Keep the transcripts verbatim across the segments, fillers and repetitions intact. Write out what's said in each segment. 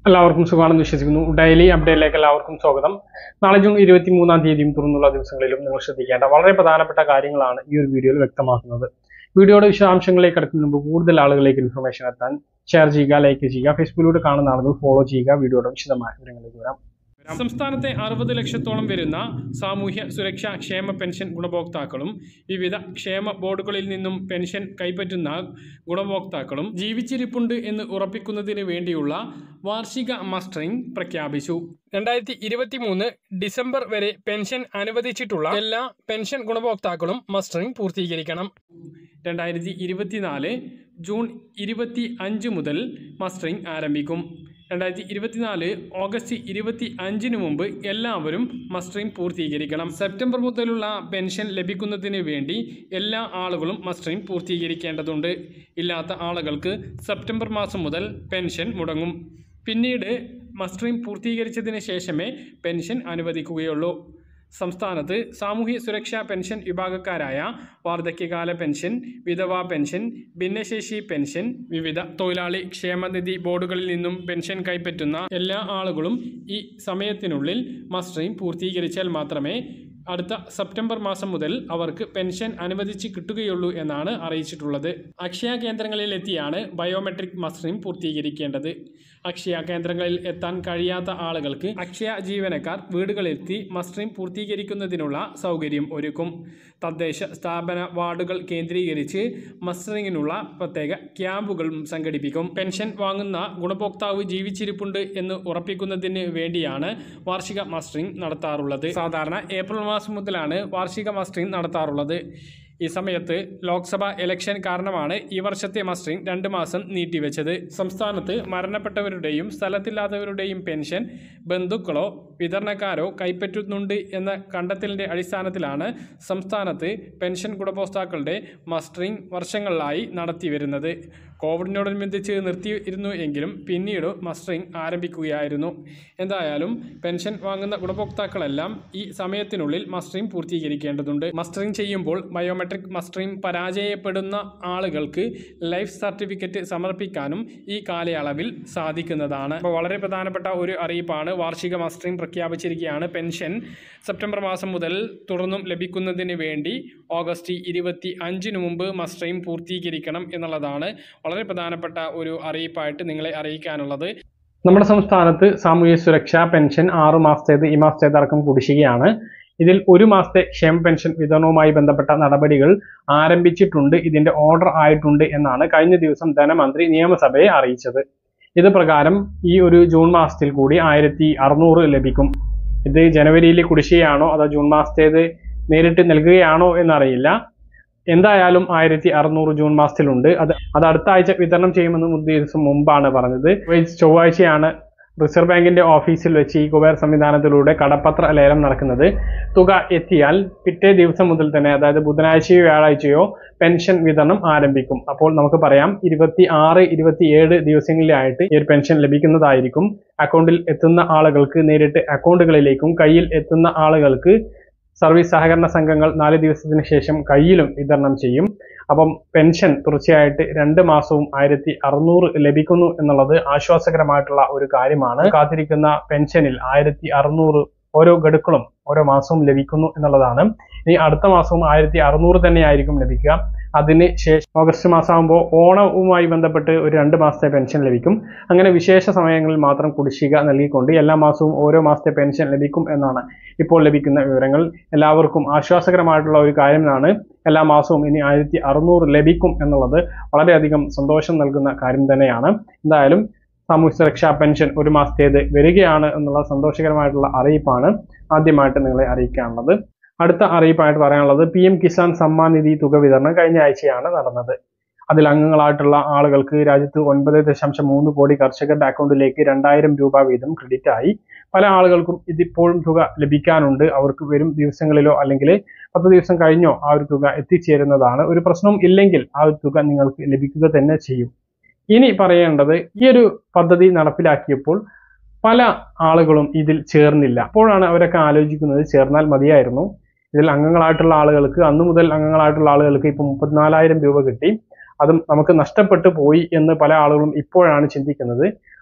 എല്ലാവർക്കും സുഖമാണെന്ന് വിശ്വസിക്കുന്നു. ഡെയിലി അപ്ഡേറ്റിലേക്ക് എല്ലാവർക്കും സ്വാഗതം. നാളെ ജൂൺ ഇരുപത്തി മൂന്നാം തീയതിയും തുറന്നുള്ള ദിവസങ്ങളിലും നിങ്ങൾ ശ്രദ്ധിക്കേണ്ട വളരെ പ്രധാനപ്പെട്ട കാര്യങ്ങളാണ് ഈ ഒരു വീഡിയോയിൽ വ്യക്തമാക്കുന്നത്. വീഡിയോയുടെ വിശദാംശങ്ങളിലേക്ക് കടക്കുന്നതിന് മുമ്പ് കൂടുതൽ ആളുകളിലേക്ക് ഇൻഫർമേഷൻ എത്താൻ ഷെയർ ചെയ്യുക, ലൈക്ക് ചെയ്യുക, ഫേസ്ബുക്കിലൂടെ കാണുന്ന ആളുകൾ ഫോളോ ചെയ്യുക. വീഡിയോയുടെ വിശദമായ വിവരങ്ങളിലേക്ക് വരാം. സംസ്ഥാനത്തെ അറുപത് ലക്ഷത്തോളം വരുന്ന സാമൂഹ്യ സുരക്ഷാ ക്ഷേമ പെൻഷൻ ഗുണഭോക്താക്കളും വിവിധ ക്ഷേമ ബോർഡുകളിൽ നിന്നും പെൻഷൻ കൈപ്പറ്റുന്ന ഗുണഭോക്താക്കളും ജീവിച്ചിരിപ്പുണ്ട് എന്ന് ഉറപ്പിക്കുന്നതിന് വേണ്ടിയുള്ള വാർഷിക മസ്റ്ററിംഗ് പ്രഖ്യാപിച്ചു. രണ്ടായിരത്തി ഇരുപത്തി മൂന്ന് ഡിസംബർ വരെ പെൻഷൻ അനുവദിച്ചിട്ടുള്ള എല്ലാ പെൻഷൻ ഗുണഭോക്താക്കളും മസ്റ്ററിംഗ് പൂർത്തീകരിക്കണം. രണ്ടായിരത്തി ഇരുപത്തിനാല് ജൂൺ ഇരുപത്തി അഞ്ച് മുതൽ മസ്റ്ററിംഗ് ആരംഭിക്കും. രണ്ടായിരത്തി ഇരുപത്തിനാല് ഓഗസ്റ്റ് ഇരുപത്തി അഞ്ചിന് മുമ്പ് എല്ലാവരും മസ്റ്ററിംഗ് പൂർത്തീകരിക്കണം. സെപ്റ്റംബർ മുതലുള്ള പെൻഷൻ ലഭിക്കുന്നതിന് വേണ്ടി എല്ലാ ആളുകളും മസ്റ്ററിംഗ് പൂർത്തീകരിക്കേണ്ടതുണ്ട്. ഇല്ലാത്ത ആളുകൾക്ക് സെപ്റ്റംബർ മാസം മുതൽ പെൻഷൻ മുടങ്ങും. പിന്നീട് മസ്റ്ററിംഗ് പൂർത്തീകരിച്ചതിന് ശേഷമേ പെൻഷൻ അനുവദിക്കുകയുള്ളൂ. സംസ്ഥാനത്ത് സാമൂഹ്യ സുരക്ഷാ പെൻഷൻ വിഭാഗക്കാരായ വാർദ്ധക്യകാല പെൻഷൻ, വിധവാ പെൻഷൻ, ഭിന്നശേഷി പെൻഷൻ, വിവിധ തൊഴിലാളി ക്ഷേമനിധി ബോർഡുകളിൽ നിന്നും പെൻഷൻ കൈപ്പറ്റുന്ന എല്ലാ ആളുകളും ഈ സമയത്തിനുള്ളിൽ മസ്റ്ററിംഗ് പൂർത്തീകരിച്ചാൽ മാത്രമേ അടുത്ത സെപ്റ്റംബർ മാസം മുതൽ അവർക്ക് പെൻഷൻ അനുവദിച്ച് കിട്ടുകയുള്ളൂ എന്നാണ് അറിയിച്ചിട്ടുള്ളത്. അക്ഷയ കേന്ദ്രങ്ങളിൽ എത്തിയാണ് ബയോമെട്രിക് മസ്റ്ററിംഗ് പൂർത്തീകരിക്കേണ്ടത്. അക്ഷയ കേന്ദ്രങ്ങളിൽ എത്താൻ കഴിയാത്ത ആളുകൾക്ക് അക്ഷയ ജീവനക്കാർ വീടുകളിലെത്തി മസ്റ്ററിംഗ് പൂർത്തീകരിക്കുന്നതിനുള്ള സൗകര്യം ഒരുക്കും. തദ്ദേശ സ്ഥാപന വാർഡുകൾ കേന്ദ്രീകരിച്ച് മസ്റ്ററിംഗിനുള്ള പ്രത്യേക ക്യാമ്പുകളും സംഘടിപ്പിക്കും. പെൻഷൻ വാങ്ങുന്ന ഗുണഭോക്താവ് ജീവിച്ചിരിപ്പുണ്ട് എന്ന് ഉറപ്പിക്കുന്നതിന് വേണ്ടിയാണ് വാർഷിക മസ്റ്ററിംഗ് നടത്താറുള്ളത്. സാധാരണ ഏപ്രിൽ മാസം മുതലാണ് വാർഷിക മസ്റ്ററിംഗ് നടത്താറുള്ളത്. ഈ സമയത്ത് ലോക്സഭാ ഇലക്ഷൻ കാരണമാണ് ഈ വർഷത്തെ മസ്റ്ററിംഗ് രണ്ട് മാസം നീട്ടിവെച്ചത്. സംസ്ഥാനത്ത് മരണപ്പെട്ടവരുടെയും സ്ഥലത്തില്ലാത്തവരുടെയും പെൻഷൻ ബന്ധുക്കളോ വിതരണക്കാരോ കൈപ്പറ്റുന്നുണ്ട് എന്ന കണ്ടെത്തലിൻ്റെ അടിസ്ഥാനത്തിലാണ് സംസ്ഥാനത്ത് പെൻഷൻ ഗുണഭോക്താക്കളുടെ മസ്റ്ററിംഗ് വർഷങ്ങളിലായി നടത്തിവരുന്നത്. കോവിഡിനോടനുബന്ധിച്ച് നിർത്തിയിരുന്നു എങ്കിലും പിന്നീട് മസ്റ്ററിംഗ് ആരംഭിക്കുകയായിരുന്നു. എന്തായാലും പെൻഷൻ വാങ്ങുന്ന ഗുണഭോക്താക്കളെല്ലാം ഈ സമയത്തിനുള്ളിൽ മസ്റ്ററിംഗ് പൂർത്തീകരിക്കേണ്ടതുണ്ട്. മസ്റ്ററിംഗ് ചെയ്യുമ്പോൾ ബയോമെട്രിക് മസ്റ്ററിംഗ് പരാജയപ്പെടുന്ന ആളുകൾക്ക് ലൈഫ് സർട്ടിഫിക്കറ്റ് സമർപ്പിക്കാനും ഈ കാലയളവിൽ സാധിക്കുന്നതാണ്. അപ്പോൾ വളരെ പ്രധാനപ്പെട്ട ഒരു അറിയിപ്പാണ്. വാർഷിക മസ്റ്ററിംഗ് പ്രഖ്യാപിച്ചിരിക്കുകയാണ്. പെൻഷൻ സെപ്റ്റംബർ മാസം മുതൽ തുടർന്നും ലഭിക്കുന്നതിന് വേണ്ടി ഓഗസ്റ്റ് ഇരുപത്തി അഞ്ചിന് മുമ്പ് മസ്റ്ററിംഗ് പൂർത്തീകരിക്കണം എന്നുള്ളതാണ് വളരെ പ്രധാനപ്പെട്ട ഒരു അറിയിപ്പായിട്ട് നിങ്ങളെ അറിയിക്കാനുള്ളത്. നമ്മുടെ സംസ്ഥാനത്ത് സാമൂഹ്യ സുരക്ഷാ പെൻഷൻ ആറു മാസത്തേത് ഈ മാസത്തേത് അടക്കം കുടിശ്ശികയാണ്. ഇതിൽ ഒരു മാസത്തെ ക്ഷേമ പെൻഷൻ വിതരണവുമായി ബന്ധപ്പെട്ട നടപടികൾ ആരംഭിച്ചിട്ടുണ്ട്, ഇതിന്റെ ഓർഡർ ആയിട്ടുണ്ട് എന്നാണ് കഴിഞ്ഞ ദിവസം ധനമന്ത്രി നിയമസഭയെ അറിയിച്ചത്. ഇത് പ്രകാരം ഈ ഒരു ജൂൺ മാസത്തിൽ കൂടി ആയിരത്തി അറുന്നൂറ് ലഭിക്കും. ഇത് ജനുവരിയിലെ കുടിശ്ശികയാണോ അതോ ജൂൺ മാസത്തേത് നേരിട്ട് നൽകുകയാണോ എന്നറിയില്ല. എന്തായാലും ആയിരത്തി അറുന്നൂറ് ജൂൺ മാസത്തിലുണ്ട്. അത് അത് അടുത്ത ആഴ്ച വിതരണം ചെയ്യുമെന്ന് മൂന്ന് ദിവസം മുമ്പാണ് പറഞ്ഞത്. ചൊവ്വാഴ്ചയാണ് റിസർവ് ബാങ്കിന്റെ ഓഫീസിൽ വെച്ച് ഈ കുബേർ സംവിധാനത്തിലൂടെ കടപ്പത്ര ലേലം നടക്കുന്നത്. തുക എത്തിയാൽ പിറ്റേ ദിവസം മുതൽ തന്നെ, അതായത് ബുധനാഴ്ചയോ വ്യാഴാഴ്ചയോ പെൻഷൻ വിതരണം ആരംഭിക്കും. അപ്പോൾ നമുക്ക് പറയാം ഇരുപത്തി ആറ് ഇരുപത്തി ഏഴ് ദിവസങ്ങളിലായിട്ട് ഈ ഒരു പെൻഷൻ ലഭിക്കുന്നതായിരിക്കും. അക്കൗണ്ടിൽ എത്തുന്ന ആളുകൾക്ക് നേരിട്ട് അക്കൗണ്ടുകളിലേക്കും കയ്യിൽ എത്തുന്ന ആളുകൾക്ക് സർവീസ് സഹകരണ സംഘങ്ങൾ നാല് ദിവസത്തിന് ശേഷം കയ്യിലും വിതരണം ചെയ്യും. അപ്പം പെൻഷൻ തീർച്ചയായിട്ട് രണ്ട് മാസവും ആയിരത്തി അറുന്നൂറ് ലഭിക്കുന്നു എന്നുള്ളത് ആശ്വാസകരമായിട്ടുള്ള ഒരു കാര്യമാണ്. കാത്തിരിക്കുന്ന പെൻഷനിൽ ആയിരത്തി അറുന്നൂറ് ഓരോ ഗഡുക്കളും ഓരോ മാസവും ലഭിക്കുന്നു എന്നുള്ളതാണ്. ഇനി അടുത്ത മാസവും ആയിരത്തി അറുന്നൂറ് തന്നെയായിരിക്കും ലഭിക്കുക. അതിന് ശേഷം ഓഗസ്റ്റ് മാസമാകുമ്പോൾ ഓണവുമായി ബന്ധപ്പെട്ട് ഒരു രണ്ട് മാസത്തെ പെൻഷൻ ലഭിക്കും. അങ്ങനെ വിശേഷ സമയങ്ങളിൽ മാത്രം കുടിശ്ശിക നൽകിക്കൊണ്ട് എല്ലാ മാസവും ഓരോ മാസത്തെ പെൻഷൻ ലഭിക്കും എന്നാണ് ഇപ്പോൾ ലഭിക്കുന്ന വിവരങ്ങൾ. എല്ലാവർക്കും ആശ്വാസകരമായിട്ടുള്ള ഒരു കാര്യമാണ്. എല്ലാ മാസവും ഇനി ആയിരത്തി അറുന്നൂറ് ലഭിക്കും എന്നുള്ളത് വളരെയധികം സന്തോഷം നൽകുന്ന കാര്യം തന്നെയാണ്. എന്തായാലും സാമൂഹ്യ സുരക്ഷാ പെൻഷൻ ഒരു മാസത്തേത് വരികയാണ് എന്നുള്ള സന്തോഷകരമായിട്ടുള്ള അറിയിപ്പാണ് ആദ്യമായിട്ട് നിങ്ങളെ അറിയിക്കാനുള്ളത്. അടുത്ത അറിയിപ്പായിട്ട് പറയാനുള്ളത് പി എം കിസാൻ സമ്മാൻ നിധി തുക വിതരണം കഴിഞ്ഞ ആഴ്ചയാണ് നടന്നത്. അതിൽ അംഗങ്ങളായിട്ടുള്ള ആളുകൾക്ക് രാജ്യത്ത് ഒൻപത് ദശാംശം മൂന്ന് കോടി കർഷകരുടെ അക്കൗണ്ടിലേക്ക് രണ്ടായിരം രൂപ വീതം ക്രെഡിറ്റ് ആയി. പല ആളുകൾക്കും ഇതിപ്പോഴും തുക ലഭിക്കാനുണ്ട്. അവർക്ക് വരും ദിവസങ്ങളിലോ അല്ലെങ്കിൽ പത്ത് ദിവസം കഴിഞ്ഞോ ആ ഒരു തുക എത്തിച്ചേരുന്നതാണ്. ഒരു പ്രശ്നവും ഇല്ലെങ്കിൽ ആ ഒരു തുക നിങ്ങൾക്ക് ലഭിക്കുക തന്നെ ചെയ്യും. ഇനി പറയേണ്ടത്, ഈ ഒരു പദ്ധതി നടപ്പിലാക്കിയപ്പോൾ പല ആളുകളും ഇതിൽ ചേർന്നില്ല. അപ്പോഴാണ് അവരൊക്കെ ആലോചിക്കുന്നത് ചേർന്നാൽ മതിയായിരുന്നു. ഇതിൽ അംഗങ്ങളായിട്ടുള്ള ആളുകൾക്ക് അന്നു മുതൽ അംഗങ്ങളായിട്ടുള്ള ആളുകൾക്ക് ഇപ്പൊ മുപ്പത്തിനാലായിരം രൂപ കിട്ടി. അതും നമുക്ക് നഷ്ടപ്പെട്ടു പോയി എന്ന് പല ആളുകളും ഇപ്പോഴാണ് ചിന്തിക്കുന്നത്.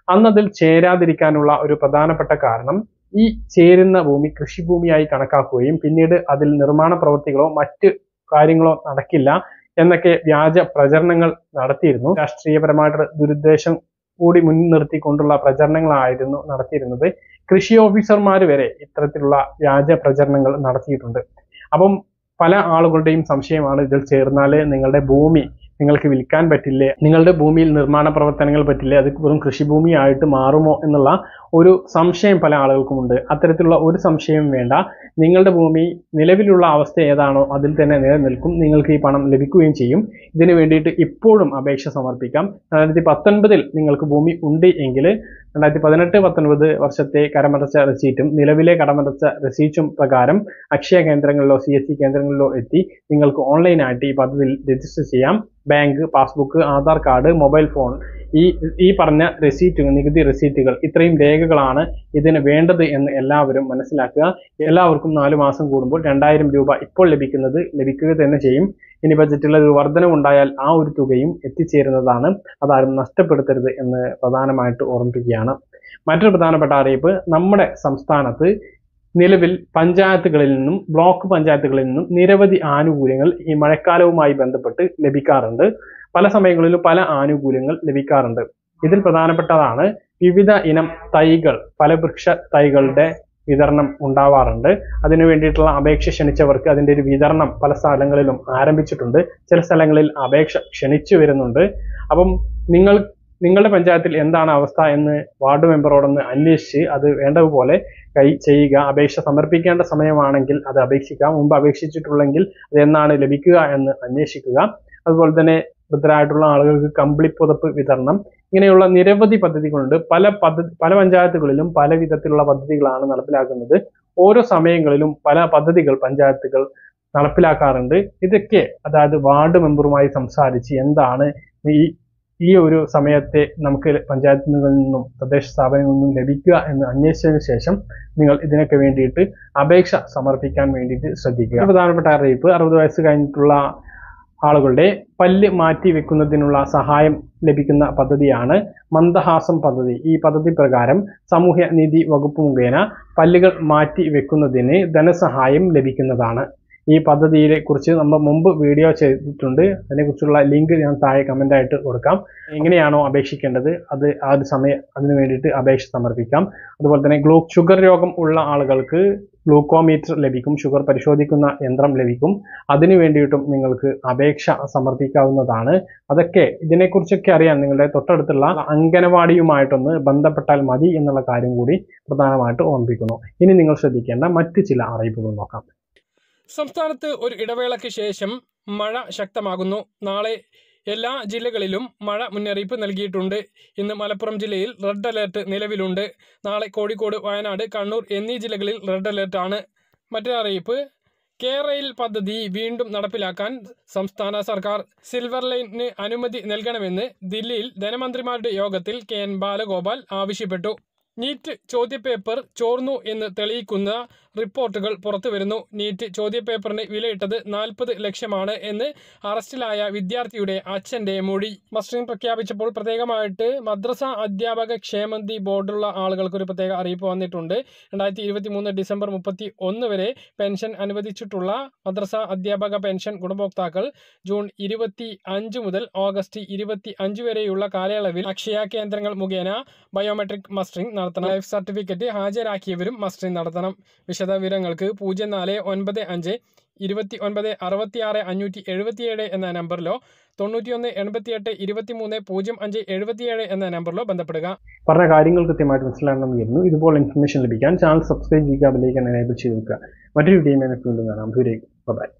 അന്നതിൽ ചേരാതിരിക്കാനുള്ള ഒരു പ്രധാനപ്പെട്ട കാരണം ഈ ചേരുന്ന ഭൂമി കൃഷിഭൂമിയായി കണക്കാക്കുകയും പിന്നീട് അതിൽ നിർമ്മാണ പ്രവൃത്തികളോ മറ്റ് കാര്യങ്ങളോ നടക്കില്ല എന്നൊക്കെ വ്യാജ പ്രചരണങ്ങൾ നടത്തിയിരുന്നു. രാഷ്ട്രീയപരമായിട്ട് ദുരുദ്ദേശം കൂടി മുൻനിർത്തിക്കൊണ്ടുള്ള പ്രചരണങ്ങളായിരുന്നു നടത്തിയിരുന്നത്. കൃഷി ഓഫീസർമാർ വരെ ഇത്തരത്തിലുള്ള വ്യാജ പ്രചരണങ്ങൾ നടത്തിയിട്ടുണ്ട്. അപ്പം പല ആളുകളുടെയും സംശയമാണ്, ഇതിൽ ചേർന്നാല് നിങ്ങളുടെ ഭൂമി നിങ്ങൾക്ക് വിൽക്കാൻ പറ്റില്ലേ, നിങ്ങളുടെ ഭൂമിയിൽ നിർമ്മാണ പ്രവർത്തനങ്ങൾ പറ്റില്ലേ, അത് വെറും കൃഷിഭൂമിയായിട്ട് മാറുമോ എന്നുള്ള ഒരു സംശയം പല ആളുകൾക്കുമുണ്ട്. അത്തരത്തിലുള്ള ഒരു സംശയവും വേണ്ട. നിങ്ങളുടെ ഭൂമി നിലവിലുള്ള അവസ്ഥ ഏതാണോ അതിൽ തന്നെ നിലനിൽക്കും. നിങ്ങൾക്ക് ഈ പണം ലഭിക്കുകയും ചെയ്യും. ഇതിനു വേണ്ടിയിട്ട് ഇപ്പോഴും അപേക്ഷ സമർപ്പിക്കാം. രണ്ടായിരത്തി പത്തൊൻപതിൽ നിങ്ങൾക്ക് ഭൂമി ഉണ്ട് എങ്കിൽ രണ്ടായിരത്തി പതിനെട്ട് പത്തൊൻപത് വർഷത്തെ കരമടച്ച റെസീറ്റും നിലവിലെ കടമടച്ച റെസീറ്റും പ്രകാരം അക്ഷയ കേന്ദ്രങ്ങളിലോ സി എസ് സി കേന്ദ്രങ്ങളിലോ എത്തി നിങ്ങൾക്ക് ഓൺലൈനായിട്ട് ഈ പദ്ധതിയിൽ രജിസ്റ്റർ ചെയ്യാം. Bank passbook, Aadhaar card, mobile phone, ഈ ഈ പറഞ്ഞ റെസീറ്റുകൾ, നികുതി റെസീറ്റുകൾ, ഇത്രയും രേഖകളാണ് ഇതിന് വേണ്ടത് എന്ന് എല്ലാവരും മനസ്സിലാക്കുക. എല്ലാവർക്കും നാലു മാസം കൂടുമ്പോൾ രണ്ടായിരം രൂപ ഇപ്പോൾ ലഭിക്കുന്നത് ലഭിക്കുക തന്നെ ചെയ്യും. ഇനി ബജറ്റിൽ ഒരു വർധനവുണ്ടായാൽ ആ ഒരു തുകയും എത്തിച്ചേരുന്നതാണ്. അതാരും നഷ്ടപ്പെടുത്തരുത് എന്ന് പ്രധാനമായിട്ട് ഓർമ്മിപ്പിക്കുകയാണ്. മറ്റൊരു പ്രധാനപ്പെട്ട അറിയിപ്പ്, നമ്മുടെ സംസ്ഥാനത്ത് നിലവിൽ പഞ്ചായത്തുകളിൽ നിന്നും ബ്ലോക്ക് പഞ്ചായത്തുകളിൽ നിന്നും നിരവധി ആനുകൂല്യങ്ങൾ ഈ മഴക്കാലവുമായി ബന്ധപ്പെട്ട് ലഭിക്കാറുണ്ട്. പല സമയങ്ങളിലും പല ആനുകൂല്യങ്ങൾ ലഭിക്കാറുണ്ട്. ഇതിൽ പ്രധാനപ്പെട്ടതാണ് വിവിധ ഇനം തൈകൾ, ഫലവൃക്ഷ തൈകളുടെ വിതരണം ഉണ്ടാവാറുണ്ട്. അതിനു വേണ്ടിയിട്ടുള്ള അപേക്ഷ ക്ഷണിച്ചവർക്ക് അതിൻ്റെ ഒരു വിതരണം പല സ്ഥലങ്ങളിലും ആരംഭിച്ചിട്ടുണ്ട്. ചില സ്ഥലങ്ങളിൽ അപേക്ഷ ക്ഷണിച്ചു വരുന്നുണ്ട്. അപ്പം നിങ്ങൾ നിങ്ങളുടെ പഞ്ചായത്തിൽ എന്താണ് അവസ്ഥ എന്ന് വാർഡ് മെമ്പറോടൊന്ന് അന്വേഷിച്ച് അത് വേണ്ടതുപോലെ കൈ ചെയ്യുക. അപേക്ഷ സമർപ്പിക്കേണ്ട സമയമാണെങ്കിൽ അത് അപേക്ഷിക്കാം. മുമ്പ് അപേക്ഷിച്ചിട്ടുള്ളെങ്കിൽ അത് എന്നാണ് ലഭിക്കുക എന്ന് അന്വേഷിക്കുക. അതുപോലെ തന്നെ വൃദ്ധരായിട്ടുള്ള ആളുകൾക്ക് കമ്പിളി പുതപ്പ് വിതരണം, ഇങ്ങനെയുള്ള നിരവധി പദ്ധതികളുണ്ട്. പല പദ്ധതി പല പഞ്ചായത്തുകളിലും പല വിധത്തിലുള്ള പദ്ധതികളാണ് നടപ്പിലാക്കുന്നത്. ഓരോ സമയങ്ങളിലും പല പദ്ധതികൾ പഞ്ചായത്തുകൾ നടപ്പിലാക്കാറുണ്ട്. ഇതൊക്കെ അതായത് വാർഡ് മെമ്പറുമായി സംസാരിച്ച് എന്താണ് ഈ ഈ ഒരു സമയത്തെ നമുക്ക് പഞ്ചായത്തുകളിൽ നിന്നും തദ്ദേശ സ്ഥാപനങ്ങളിൽ നിന്നും ലഭിക്കുക എന്ന് അന്വേഷിച്ചതിന് ശേഷം നിങ്ങൾ ഇതിനൊക്കെ വേണ്ടിയിട്ട് അപേക്ഷ സമർപ്പിക്കാൻ വേണ്ടിയിട്ട് ശ്രദ്ധിക്കുക. പ്രധാനപ്പെട്ട അറിയിപ്പ്, അറുപത് വയസ്സ് കഴിഞ്ഞിട്ടുള്ള ആളുകളുടെ പല്ല് മാറ്റി വെക്കുന്നതിനുള്ള സഹായം ലഭിക്കുന്ന പദ്ധതിയാണ് മന്ദഹാസം പദ്ധതി. ഈ പദ്ധതി പ്രകാരം സാമൂഹ്യ നീതി വകുപ്പ് മുഖേന പല്ലുകൾ മാറ്റി വെക്കുന്നതിന് ധനസഹായം ലഭിക്കുന്നതാണ്. ഈ പദ്ധതിയെ കുറിച്ച് നമ്മൾ മുമ്പ് വീഡിയോ ചെയ്തിട്ടുണ്ട്. അതിനെക്കുറിച്ചുള്ള ലിങ്ക് ഞാൻ താഴെ കമൻ്റ് ആയിട്ട് കൊടുക്കാം. എങ്ങനെയാണോ അപേക്ഷിക്കേണ്ടത് അത് ആ ഒരു സമയം അതിനു വേണ്ടിയിട്ട് അപേക്ഷ സമർപ്പിക്കാം. അതുപോലെ തന്നെ ഗ്ലൂ ഷുഗർ രോഗം ഉള്ള ആളുകൾക്ക് ഗ്ലൂക്കോമീറ്റർ ലഭിക്കും, ഷുഗർ പരിശോധിക്കുന്ന യന്ത്രം ലഭിക്കും. അതിനു വേണ്ടിയിട്ടും നിങ്ങൾക്ക് അപേക്ഷ സമർപ്പിക്കാവുന്നതാണ്. അതൊക്കെ ഇതിനെക്കുറിച്ചൊക്കെ അറിയാൻ നിങ്ങളുടെ തൊട്ടടുത്തുള്ള അംഗനവാടിയുമായിട്ടൊന്ന് ബന്ധപ്പെട്ടാൽ മതി എന്നുള്ള കാര്യം കൂടി പ്രധാനമായിട്ട് ഓർമ്മിപ്പിക്കുന്നു. ഇനി നിങ്ങൾ ശ്രദ്ധിക്കേണ്ട മറ്റ് ചില അറിയിപ്പുകൾ നോക്കാം. സംസ്ഥാനത്ത് ഒരു ഇടവേളയ്ക്ക് ശേഷം മഴ ശക്തമാകുന്നു. നാളെ എല്ലാ ജില്ലകളിലും മഴ മുന്നറിയിപ്പ് നൽകിയിട്ടുണ്ട്. ഇന്ന് മലപ്പുറം ജില്ലയിൽ റെഡ് അലേർട്ട് നിലവിലുണ്ട്. നാളെ കോഴിക്കോട്, വയനാട്, കണ്ണൂർ എന്നീ ജില്ലകളിൽ റെഡ് അലേർട്ടാണ്. മറ്റൊരു അറിയിപ്പ്, കേരയിൽ പദ്ധതി വീണ്ടും നടപ്പിലാക്കാൻ സംസ്ഥാന സർക്കാർ. സിൽവർ ലൈനിന് അനുമതി നൽകണമെന്ന് ദില്ലിയിൽ ധനമന്ത്രിമാരുടെ യോഗത്തിൽ കെ എൻ ബാലഗോപാൽ ആവശ്യപ്പെട്ടു. നീറ്റ് ചോദ്യപേപ്പർ ചോർന്നു എന്ന് തെളിയിക്കുന്ന റിപ്പോർട്ടുകൾ പുറത്തുവരുന്നു. നീറ്റ് ചോദ്യപേപ്പറിന് വിലയിട്ടത് നാൽപ്പത് ലക്ഷമാണ് എന്ന് അറസ്റ്റിലായ വിദ്യാർത്ഥിയുടെ അച്ഛൻ്റെ മൊഴി. മസ്റ്ററിംഗ് പ്രഖ്യാപിച്ചപ്പോൾ പ്രത്യേകമായിട്ട് മദ്രസ അധ്യാപക ക്ഷേമനിധി ബോർഡുള്ള ആളുകൾക്ക് ഒരു പ്രത്യേക അറിയിപ്പ് വന്നിട്ടുണ്ട്. രണ്ടായിരത്തി ഇരുപത്തി മൂന്ന് ഡിസംബർ മുപ്പത്തി ഒന്ന് വരെ പെൻഷൻ അനുവദിച്ചിട്ടുള്ള മദ്രസ അധ്യാപക പെൻഷൻ ഗുണഭോക്താക്കൾ ജൂൺ ഇരുപത്തി അഞ്ച് മുതൽ ഓഗസ്റ്റ് ഇരുപത്തി അഞ്ച് വരെയുള്ള കാലയളവിൽ അക്ഷയ കേന്ദ്രങ്ങൾ മുഖേന ബയോമെട്രിക് മസ്റ്ററിംഗ് നടത്തണം. ലൈഫ് സർട്ടിഫിക്കറ്റ് ഹാജരാക്കിയവരും മസ്റ്ററിംഗ് നടത്തണം. വിശദവിവരങ്ങൾക്ക് പൂജ്യം നാല് ഒൻപത് അഞ്ച് ഇരുപത്തി ഒൻപത് അറുപത്തി ആറ് അഞ്ഞൂറ്റി എഴുപത്തിയേഴ് എന്ന നമ്പറിലോ തൊണ്ണൂറ്റിയൊന്ന് എൺപത്തിയെട്ട് ഇരുപത്തി മൂന്ന് പൂജ്യം അഞ്ച് എഴുപത്തിയേഴ് എന്ന നമ്പറിലോ ബന്ധപ്പെടുക. പറഞ്ഞ കാര്യങ്ങൾ കൃത്യമായിട്ട് മനസ്സിലാകണമെന്ന് വരുന്നു. ഇതുപോലെ ഇൻഫർമേഷൻ ലഭിക്കാൻ ചാനൽ സബ്സ്ക്രൈബ് ചെയ്യുക, ബെൽ ഐക്കൺ എനേബിൾ ചെയ്ത് വെക്കുക. മറ്റൊരു വീഡിയോയുമായി വീണ്ടും കാണാം. ബൈ.